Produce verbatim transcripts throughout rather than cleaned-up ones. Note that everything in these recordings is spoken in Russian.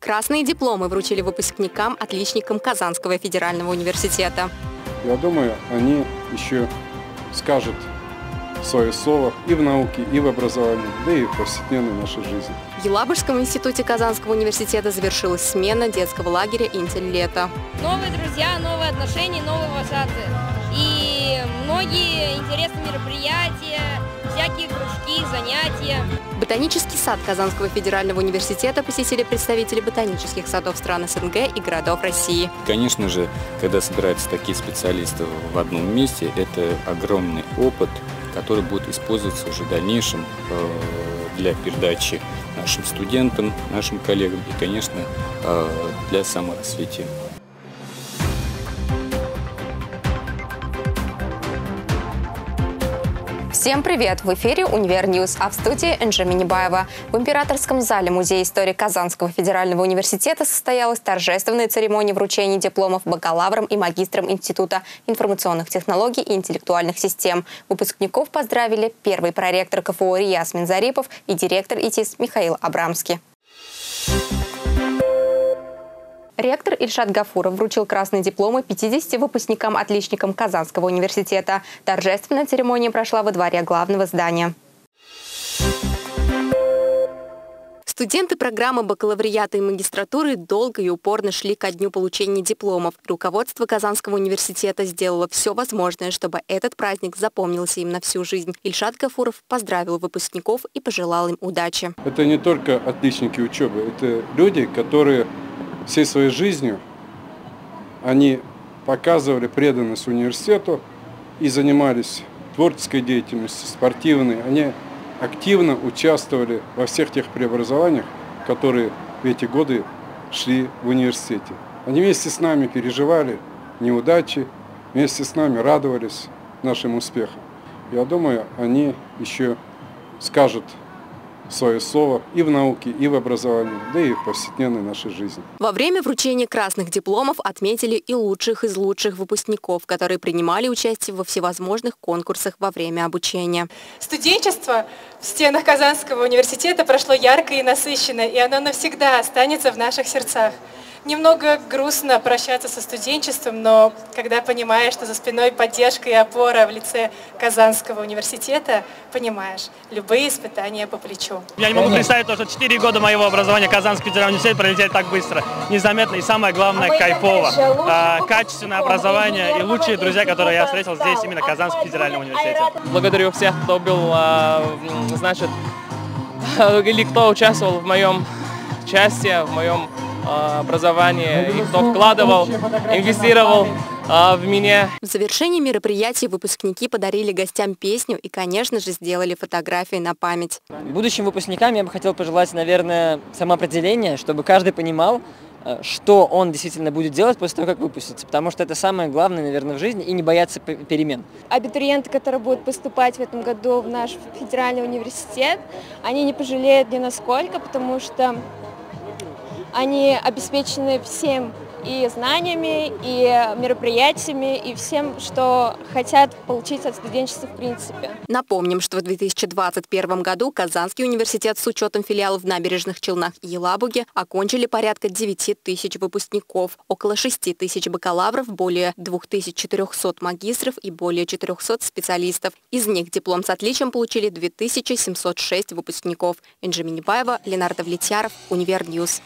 Красные дипломы вручили выпускникам, отличникам Казанского федерального университета. Я думаю, они еще скажут свое слово и в науке, и в образовании, да и в повседневной нашей жизни. В Елабужском институте Казанского университета завершилась смена детского лагеря «Интель-лето». Новые друзья, новые отношения, новые вожатые. И многие интересные мероприятия, всякие кружки, занятия. Ботанический сад Казанского федерального университета посетили представители ботанических садов стран СНГ и городов России. Конечно же, когда собираются такие специалисты в одном месте, это огромный опыт, который будет использоваться уже в дальнейшем для передачи нашим студентам, нашим коллегам и, конечно, для саморазвития. Всем привет! В эфире «Универньюз», а в студии Энджи Минибаева. В императорском зале Музея истории Казанского федерального университета состоялась торжественная церемония вручения дипломов бакалаврам и магистрам Института информационных технологий и интеллектуальных систем. Выпускников поздравили первый проректор КФУ Рияз Минзарипов и директор ИТИС Михаил Абрамский. Ректор Ильшат Гафуров вручил красные дипломы пятидесяти выпускникам-отличникам Казанского университета. Торжественная церемония прошла во дворе главного здания. Студенты программы бакалавриата и магистратуры долго и упорно шли ко дню получения дипломов. Руководство Казанского университета сделало все возможное, чтобы этот праздник запомнился им на всю жизнь. Ильшат Гафуров поздравил выпускников и пожелал им удачи. Это не только отличники учебы, это люди, которые всей своей жизнью они показывали преданность университету и занимались творческой деятельностью, спортивной. Они активно участвовали во всех тех преобразованиях, которые в эти годы шли в университете. Они вместе с нами переживали неудачи, вместе с нами радовались нашим успехам. Я думаю, они еще скажут свое слово и в науке, и в образовании, да и в повседневной нашей жизни. Во время вручения красных дипломов отметили и лучших из лучших выпускников, которые принимали участие во всевозможных конкурсах во время обучения. Студенчество в стенах Казанского университета прошло ярко и насыщенно, и оно навсегда останется в наших сердцах. Немного грустно прощаться со студенчеством, но когда понимаешь, что за спиной поддержка и опора в лице Казанского университета, понимаешь, любые испытания по плечу. Я не могу представить то, что четыре года моего образования Казанский федеральный университет пролетели так быстро, незаметно и, самое главное, кайфово. А, качественное образование и лучшие друзья, которые я встретил здесь, именно в Казанском федеральном университете. Благодарю всех, кто был, значит, или кто участвовал в моем участии, в моем образование, и кто вкладывал, инвестировал а, в меня. В завершении мероприятия выпускники подарили гостям песню и, конечно же, сделали фотографии на память. Будущим выпускникам я бы хотел пожелать, наверное, самоопределения, чтобы каждый понимал, что он действительно будет делать после того, как выпустится, потому что это самое главное, наверное, в жизни, и не бояться перемен. Абитуриенты, которые будут поступать в этом году в наш федеральный университет, они не пожалеют ни насколько, потому что они обеспечены всем и знаниями, и мероприятиями, и всем, что хотят получить от студенчества в принципе. Напомним, что в две тысячи двадцать первом году Казанский университет с учетом филиалов в Набережных Челнах и Елабуге окончили порядка девяти тысяч выпускников, около шести тысяч бакалавров, более двух тысяч четырехсот магистров и более четырехсот специалистов. Из них диплом с отличием получили две тысячи семьсот шесть выпускников. Энджи Минибаева, Ленардо Влетьяров, Универньюз.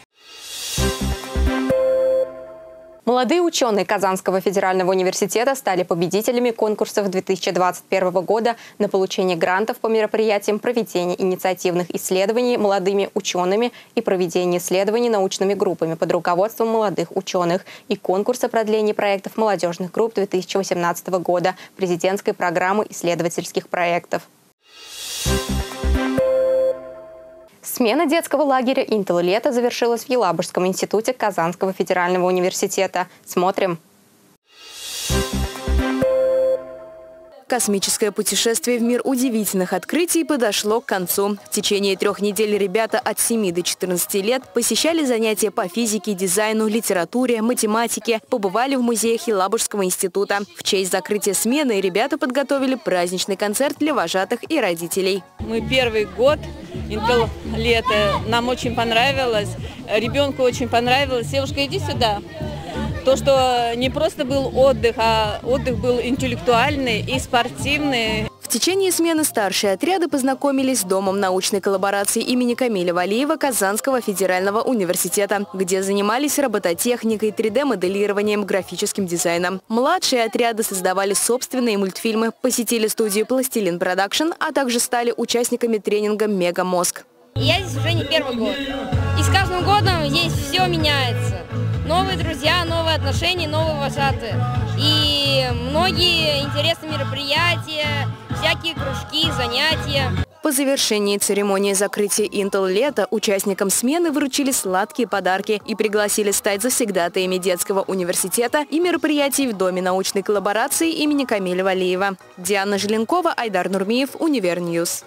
Молодые ученые Казанского федерального университета стали победителями конкурсов две тысячи двадцать первого года на получение грантов по мероприятиям проведения инициативных исследований молодыми учеными и проведения исследований научными группами под руководством молодых ученых и конкурса продления проектов молодежных групп две тысячи восемнадцатого года президентской программы исследовательских проектов. Смена детского лагеря «Интель-лето» завершилась в Елабужском институте Казанского федерального университета. Смотрим. Космическое путешествие в мир удивительных открытий подошло к концу. В течение трех недель ребята от семи до четырнадцати лет посещали занятия по физике, дизайну, литературе, математике, побывали в музеях Елабужского института. В честь закрытия смены ребята подготовили праздничный концерт для вожатых и родителей. Мы первый год, Интел лето, нам очень понравилось, ребенку очень понравилось. Девушка, иди сюда. То, что не просто был отдых, а отдых был интеллектуальный и спортивный. В течение смены старшие отряды познакомились с Домом научной коллаборации имени Камиля Валиева Казанского федерального университета, где занимались робототехникой, три дэ моделированием, графическим дизайном. Младшие отряды создавали собственные мультфильмы, посетили студию Пластилин Продакшн, а также стали участниками тренинга «Мегамозг». Я здесь уже не первый год. И с каждым годом здесь все меняется. Новые друзья, новые отношения, новые вожатые. И многие интересные мероприятия, всякие кружки, занятия. По завершении церемонии закрытия Интел лета участникам смены вручили сладкие подарки и пригласили стать завсегдатаями детского университета и мероприятий в Доме научной коллаборации имени Камиля Валиева. Диана Желенкова, Айдар Нурмиев, Универньюз.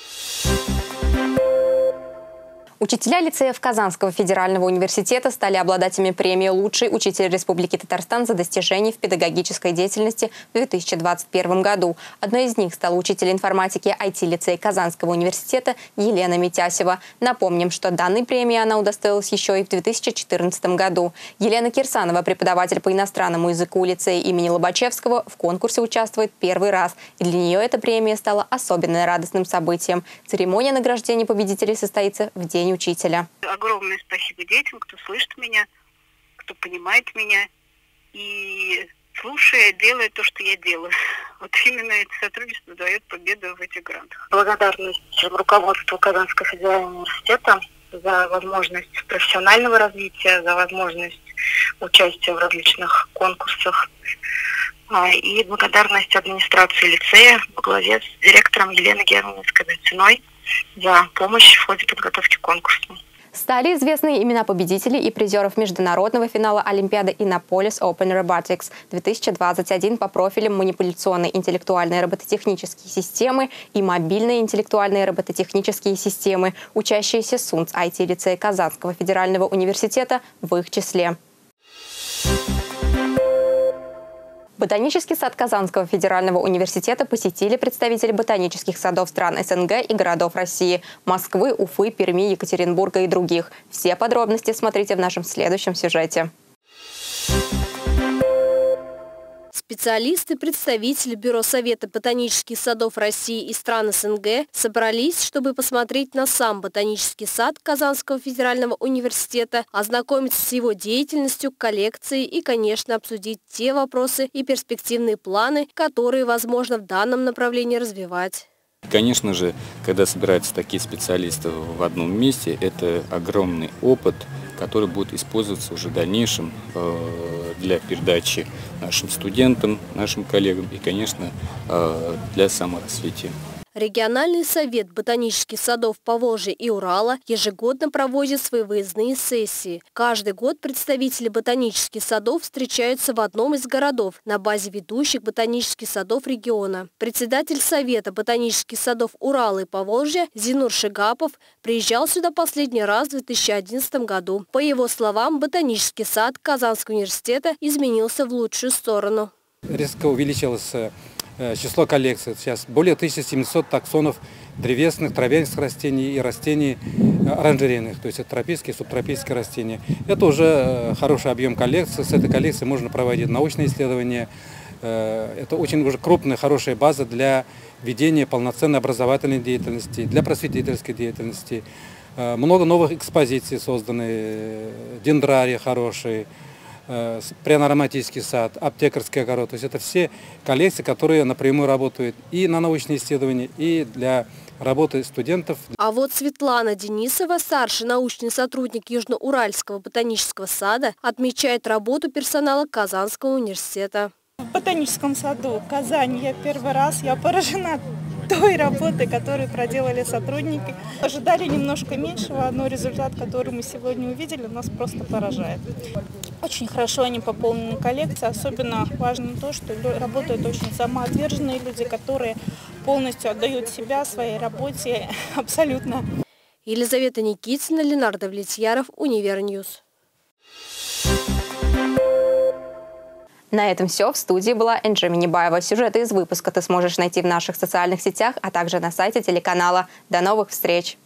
Учителя лицеев Казанского федерального университета стали обладателями премии «Лучший учитель Республики Татарстан за достижения в педагогической деятельности в две тысячи двадцать первом году. Одной из них стала учитель информатики ай ти-лицея Казанского университета Елена Митясева. Напомним, что данной премии она удостоилась еще и в две тысячи четырнадцатом году. Елена Кирсанова, преподаватель по иностранному языку лицея имени Лобачевского, в конкурсе участвует первый раз. И для нее эта премия стала особенно радостным событием. Церемония награждения победителей состоится в день учителя. Огромное спасибо детям, кто слышит меня, кто понимает меня и, слушая, делает то, что я делаю. Вот именно это сотрудничество дает победу в этих грантах. Благодарность руководству Казанского федерального университета за возможность профессионального развития, за возможность участия в различных конкурсах. И благодарность администрации лицея во главе с директором Еленой Германовной Скобельциной за помощь в ходе подготовки конкурса. Стали известны имена победителей и призеров международного финала Олимпиады Innopolis Open Robotics две тысячи двадцать один по профилям манипуляционные интеллектуальные робототехнические системы и мобильные интеллектуальные робототехнические системы, учащиеся СУНЦ ай ти-лицея Казанского федерального университета в их числе. Ботанический сад Казанского федерального университета посетили представители ботанических садов стран эс эн гэ и городов России – Москвы, Уфы, Перми, Екатеринбурга и других. Все подробности смотрите в нашем следующем сюжете. Специалисты, представители Бюро Совета ботанических садов России и стран эс эн гэ собрались, чтобы посмотреть на сам ботанический сад Казанского федерального университета, ознакомиться с его деятельностью, коллекцией и, конечно, обсудить те вопросы и перспективные планы, которые возможно в данном направлении развивать. Конечно же, когда собираются такие специалисты в одном месте, это огромный опыт, который будет использоваться уже в дальнейшем для передачи нашим студентам, нашим коллегам и, конечно, для саморазвития. Региональный совет ботанических садов Поволжья и Урала ежегодно проводит свои выездные сессии. Каждый год представители ботанических садов встречаются в одном из городов на базе ведущих ботанических садов региона. Председатель Совета ботанических садов Урала и Поволжья Зинур Шигапов приезжал сюда последний раз в две тысячи одиннадцатом году. По его словам, ботанический сад Казанского университета изменился в лучшую сторону. Резко увеличилось число коллекций. Сейчас более тысячи семисот таксонов древесных, травянистых растений и растений оранжерейных, то есть это тропические и субтропические растения. Это уже хороший объем коллекции. С этой коллекцией можно проводить научные исследования. Это очень уже крупная, хорошая база для ведения полноценной образовательной деятельности, для просветительской деятельности. Много новых экспозиций созданы, дендрарии хорошие, пряно-ароматический сад, аптекарский огород. То есть это все коллекции, которые напрямую работают и на научные исследования, и для работы студентов. А вот Светлана Денисова, старший научный сотрудник Южноуральского ботанического сада, отмечает работу персонала Казанского университета. В ботаническом саду Казани я первый раз, я поражена той работы, которую проделали сотрудники. Ожидали немножко меньшего, но результат, который мы сегодня увидели, нас просто поражает. Очень хорошо они пополнены коллекцией. Особенно важно то, что работают очень самоотверженные люди, которые полностью отдают себя своей работе абсолютно. Елизавета Никитина, Ленардо Влетьяров, Универньюз. На этом все. В студии была Энджи Минибаева. Сюжеты из выпуска ты сможешь найти в наших социальных сетях, а также на сайте телеканала. До новых встреч!